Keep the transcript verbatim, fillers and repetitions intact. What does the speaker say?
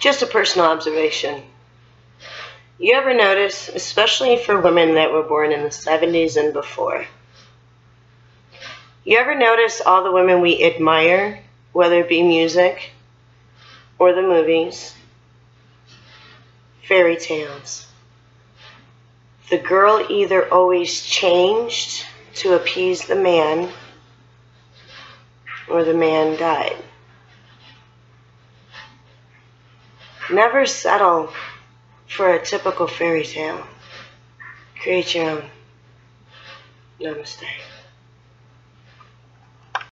Just a personal observation. You ever notice, especially for women that were born in the seventies and before, you ever notice all the women we admire, whether it be music or the movies, fairy tales? The girl either always changed to appease the man, or the man died. Never settle for a typical fairy tale. Create your own. Namaste.